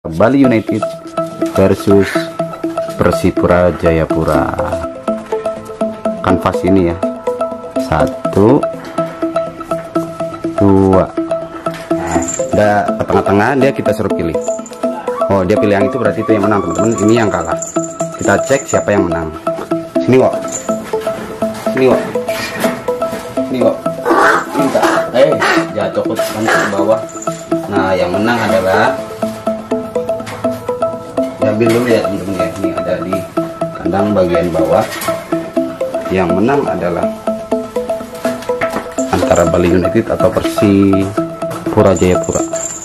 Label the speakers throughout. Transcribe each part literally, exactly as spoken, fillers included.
Speaker 1: Bali United versus Persipura Jayapura. Kanvas ini ya, satu dua. Nah, udah ke tengah-tengah, dia kita suruh pilih. Oh, dia pilih yang itu, berarti itu yang menang teman-teman. Ini yang kalah. Kita cek siapa yang menang. Sini kok, sini kok, sini kok. Minta, eh jatuh ke bawah. Nah, yang menang adalah, ambil dulu ya teman-teman ya, ini ada di kandang bagian bawah. Yang menang adalah antara Bali United atau Persipura Jayapura.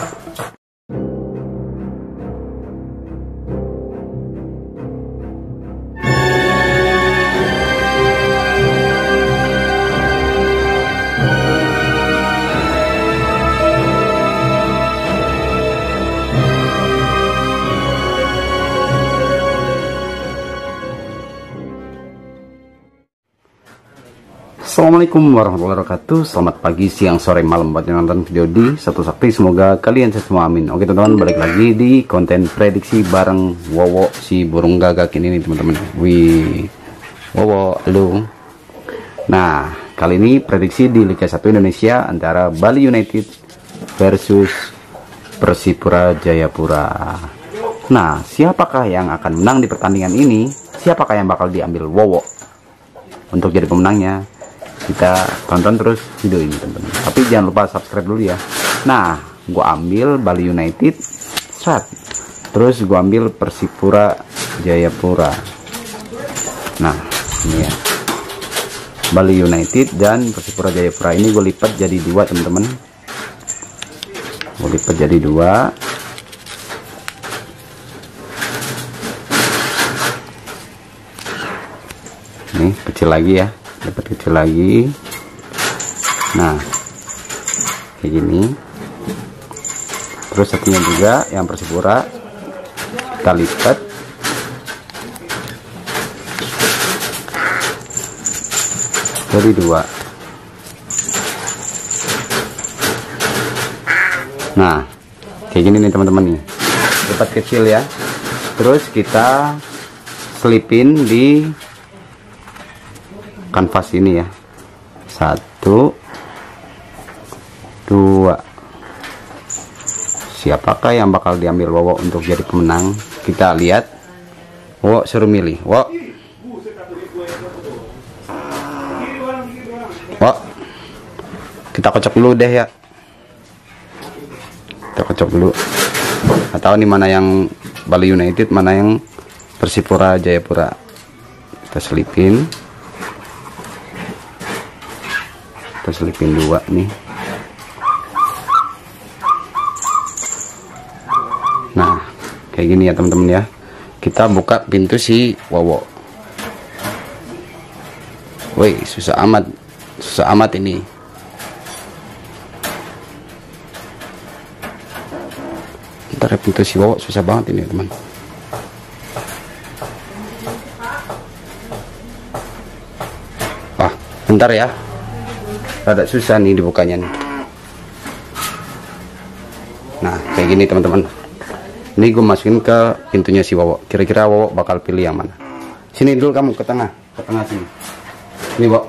Speaker 1: Assalamualaikum warahmatullahi wabarakatuh. Selamat pagi, siang, sore, malam buat yang nonton video di Satu Sakti. Semoga kalian semua amin. Oke teman-teman, balik lagi di konten prediksi bareng Wowo si burung gagak ini nih teman-teman. Wih, Wowo, halo. Nah, kali ini prediksi di Liga satu Indonesia antara Bali United versus Persipura Jayapura. Nah, siapakah yang akan menang di pertandingan ini? Siapakah yang bakal diambil Wowo untuk jadi pemenangnya? Kita tonton terus video ini teman-teman, tapi jangan lupa subscribe dulu ya. Nah, gua ambil Bali United set, terus gua ambil Persipura Jayapura. Nah, ini ya, Bali United dan Persipura Jayapura ini gue lipat jadi dua teman-teman. Gue lipat jadi dua. Nih kecil lagi ya, dapat kecil lagi. Nah, kayak gini. Terus satunya juga yang Persipura kita lipat. Jadi dua. Nah, kayak gini nih teman-teman nih. Lipat kecil ya. Terus kita selipin di kanvas ini ya, satu dua. Siapakah yang bakal diambil Wowo untuk jadi pemenang? Kita lihat. Wowo suruh milih. Wowo, Wowo, kita kocok dulu deh ya, kita kocok dulu. Nggak tahu nih mana yang Bali United, mana yang Persipura Jayapura. Kita selipin. Selipin dua nih. Nah, kayak gini ya teman-teman ya. Kita buka pintu si Wowo. Woi, susah amat, susah amat ini. Ntar pintu si Wowo susah banget ini teman. Wah, bentar ya. Ada susah nih dibukanya nih. Nah, kayak gini teman-teman. Ini gue masukin ke pintunya si Wowo. Kira-kira Wowo bakal pilih yang mana? Sini dulu kamu, ke tengah, ke tengah sini. Ini Wowo.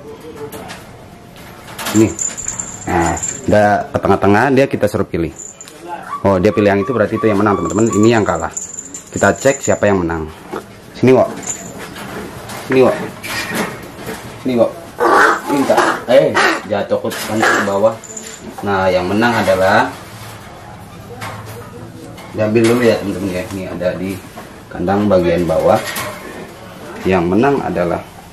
Speaker 1: Ini. Nah, udah ke tengah-tengah, dia kita suruh pilih. Oh, dia pilih yang itu, berarti itu yang menang teman-teman. Ini yang kalah. Kita cek siapa yang menang. Sini Wowo. Sini Wowo. Sini Wowo. Minta, eh jatuh ke bawah. Nah, yang menang adalah, diambil dulu ya teman-teman ya, ini ada di kandang bagian bawah. Yang menang adalah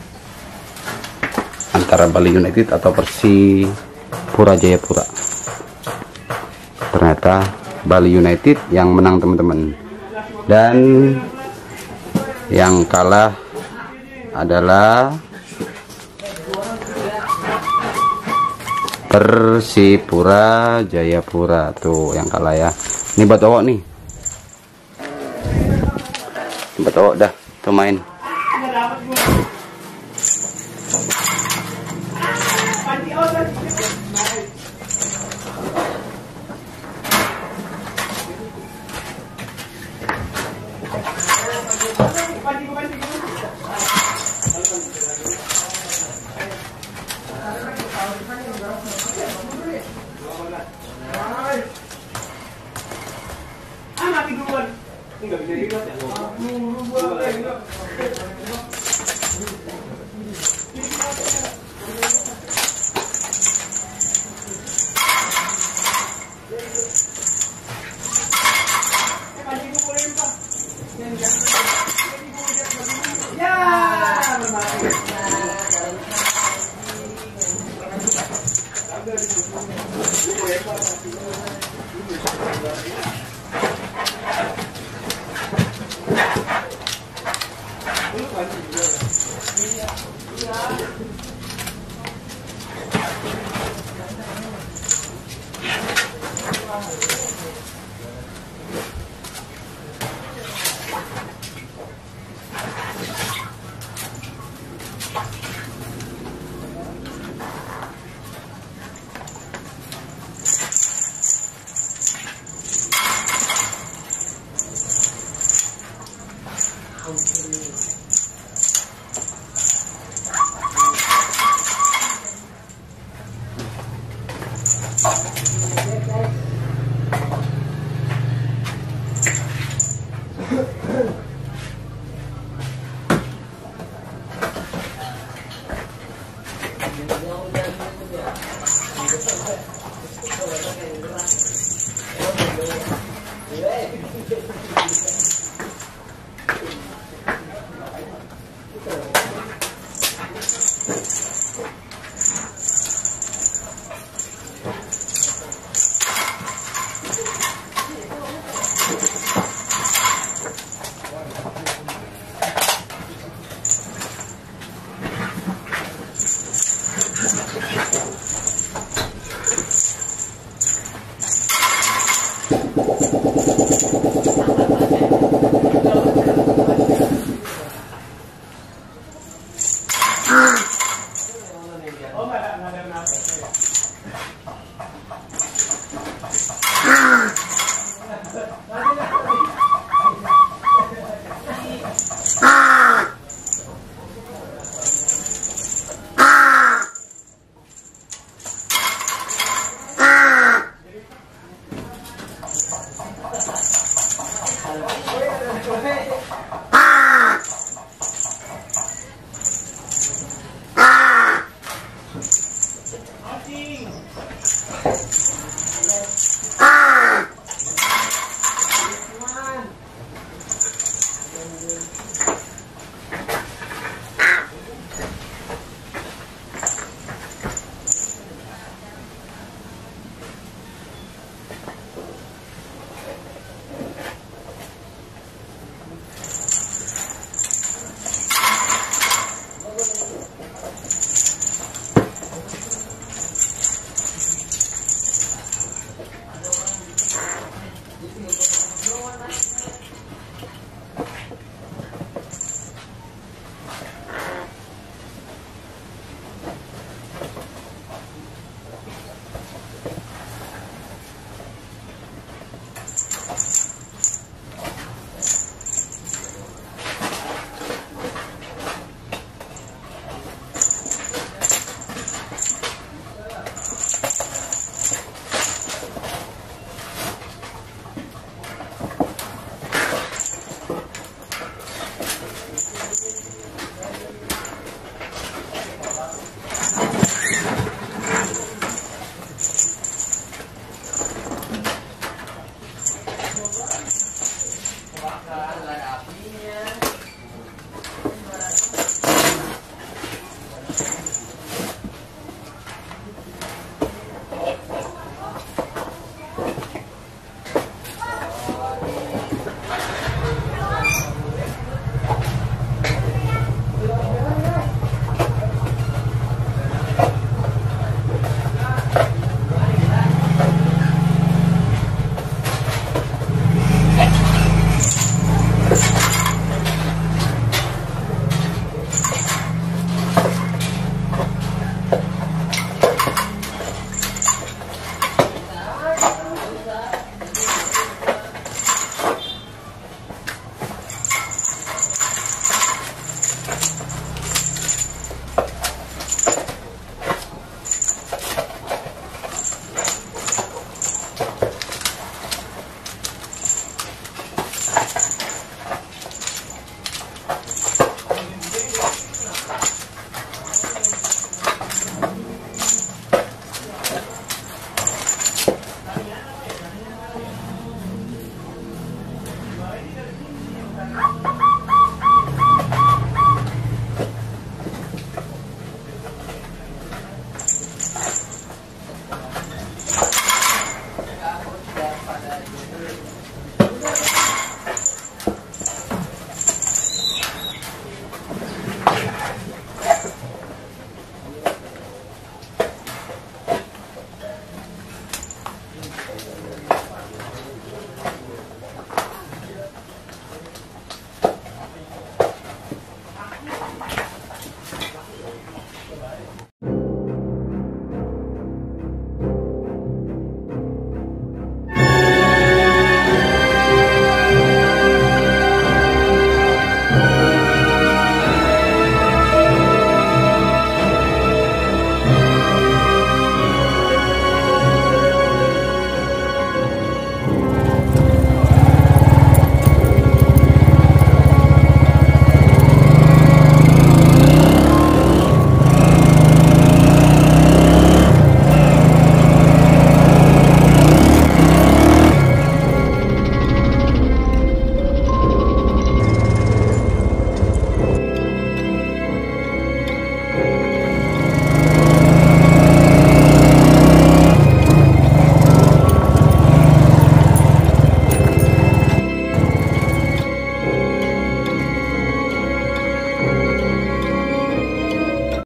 Speaker 1: antara Bali United atau Persipura Jayapura. Ternyata Bali United yang menang teman-teman, dan yang kalah adalah Persipura Jayapura. Tuh yang kalah ya. Ini buat Wowo nih. Buat Wowo dah, tuh main.
Speaker 2: Ah, mati duluan. Enggak bisa gitu ya.